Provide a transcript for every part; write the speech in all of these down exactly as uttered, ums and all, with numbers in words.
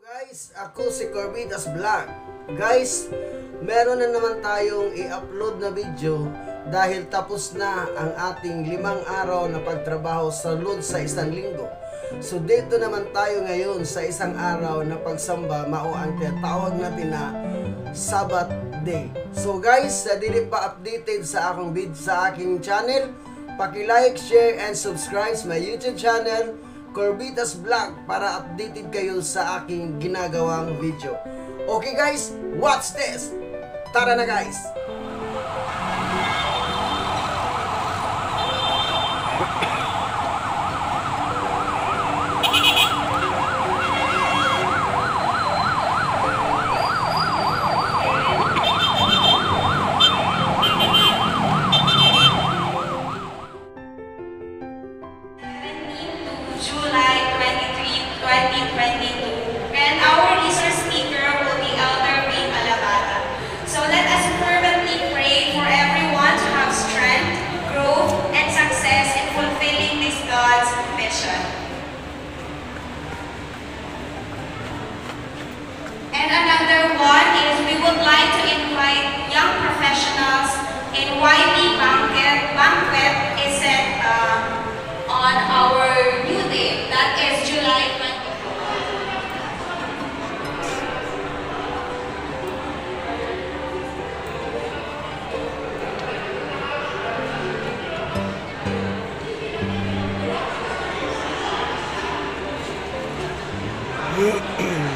Guys, ako si Corbitas Vlog. Guys, meron na naman tayong i-upload na video dahil tapos na ang ating limang araw na pagtrabaho sa Lord sa isang linggo. So dito naman tayo ngayon sa isang araw na pagsamba, mao ang tinatawag natin na Sabbath Day. So guys, sa dili pa updated sa akong vid sa aking channel, paki-like, share and subscribe sa my YouTube channel Corbitas Vlog para updated kayo sa aking ginagawang video. Okay guys, watch this! Tara na guys! July twenty-third, twenty twenty-two, and our resource speaker will be Elder Wayne Alabata. So let us fervently pray for everyone to have strength, growth, and success in fulfilling this God's mission. And another one is we would like to invite young professionals in Y P Banquet. Banquet is set uh, on our new day, that is July twenty-fourth.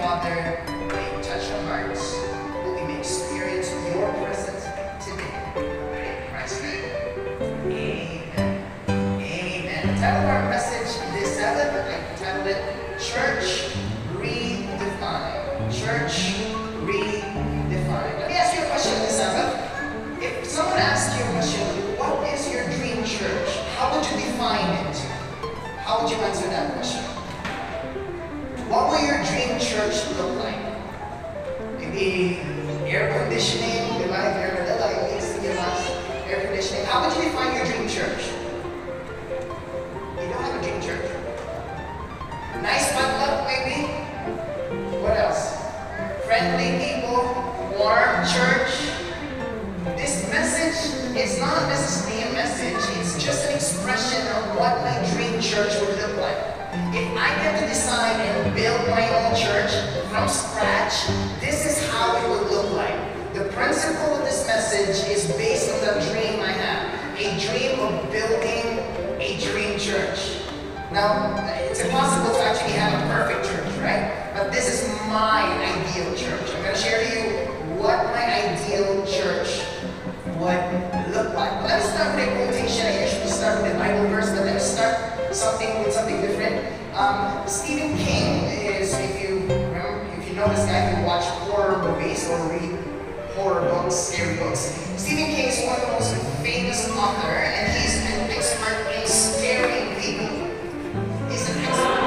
Father may touch our hearts, that we may experience your presence today. In Christ's name. Amen. Amen. The title of our message this Sabbath, I titled it Church Redefined. Church Redefined. Let me ask you a question this Sabbath. If someone asked you a question, what is your dream church? How would you define it? How would you answer that question? What will your dream church look like? Maybe air conditioning, di ba? If you're in Manila, yung A C mas, air conditioning. How would you define your dream church? You don't have a dream church. Nice potluck, maybe? What else? Friendly people, warm church. This message is not necessarily a message, it's just an expression of what my dream church would look like. If I get to decide and build my own church from scratch, this is how it would look like. The principle of this message is based on the dream I have. A dream of building a dream church. Now, it's impossible to actually have a perfect church, right? But this is my ideal church. I'm going to share to you what my ideal church would look like. But let me start with a quotation. I usually start with a Bible verse, but let me start something with something different. Um, Stephen King is, if you remember, if you know this guy, if you watch horror movies or read horror books, scary books. Stephen King is one of the most famous author, and he's an expert in scaring people. He's an expert.